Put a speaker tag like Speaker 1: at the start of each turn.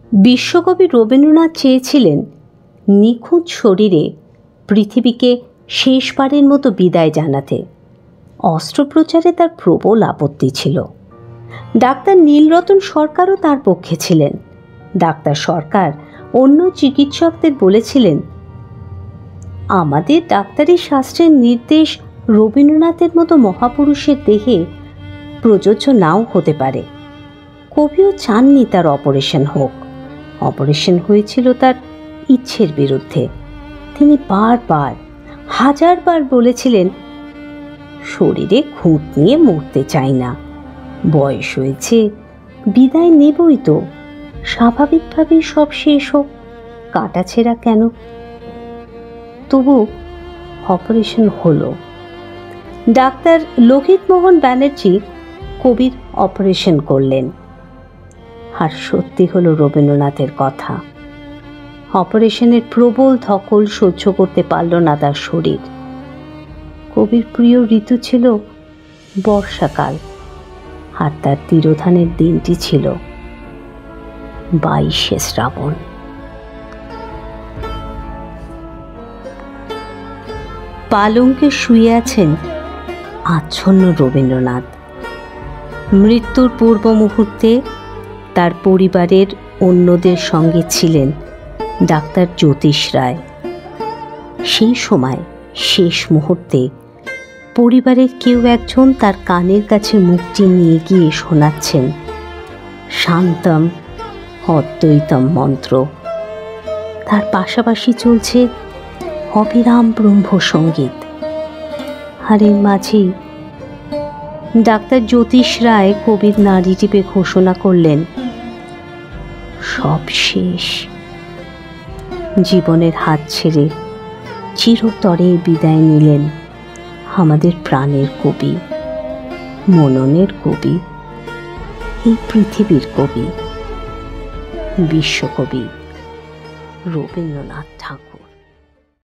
Speaker 1: বিশ্বকবি রবীন্দ্রনাথ চেয়েছিলেন নিখুঁত শরীরে পৃথিবীকে শেষবারের মতো বিদায় জানাতে। অস্ত্রোপচারে তার প্রবল আপত্তি ছিল। ডাক্তার নীলরতন সরকারও তার পক্ষে ছিলেন। ডাক্তার সরকার অন্য চিকিৎসকদের বলেছিলেন, আমাদের ডাক্তারি শাস্ত্রের নির্দেশ রবীন্দ্রনাথের মতো মহাপুরুষের দেহে প্রযোজ্য নাও হতে পারে। কবিও চাননি তার অপারেশন হোক। অপারেশন হয়েছিল তার ইচ্ছের বিরুদ্ধে। তিনি বারবার, হাজারবার বলেছিলেন, শরীরে খুঁত নিয়ে মরতে চাই না, বয়স হয়েছে, বিদায় নেবই তো, স্বাভাবিকভাবেই সব শেষ হোক, কাটাছেঁড়া কেন। তবু অপারেশন হলো। ডাক্তার লোহিত মোহন ব্যানার্জি কবির অপারেশন করলেন। আর সত্যি হলো রবীন্দ্রনাথের কথা। অপারেশনের প্রবল ধকল সহ্য করতে পারল না তার শরীর। কবির প্রিয় ঋতু ছিল বর্ষাকাল, আর তার তিরোধানের দিনটি ছিল 22শে শ্রাবণ। পালঙ্কে শুয়ে আছেন আচ্ছন্ন রবীন্দ্রনাথ। মৃত্যুর পূর্ব মুহূর্তে তার পরিবারের অন্যদের সঙ্গে ছিলেন ডাক্তার জ্যোতিষ রায়। সেই সময় শেষ মুহূর্তে পরিবারের কেউ একজন তার কানের কাছে মুখটি নিয়ে গিয়ে শোনাচ্ছেন শান্তম অদ্বৈতম মন্ত্র। তার পাশাপাশি চলছে অবিরাম ব্রহ্মসঙ্গীত। আর এর মাঝেই ডাক্তার জ্যোতিষ রায় কবির নাড়ি টিপে ঘোষণা করলেন, সব শেষ। জীবনের হাত ছেড়ে চিরতরে বিদায় নিলেন আমাদের প্রাণের কবি, মননের কবি, এই পৃথিবীর কবি, বিশ্বকবি রবীন্দ্রনাথ ঠাকুর।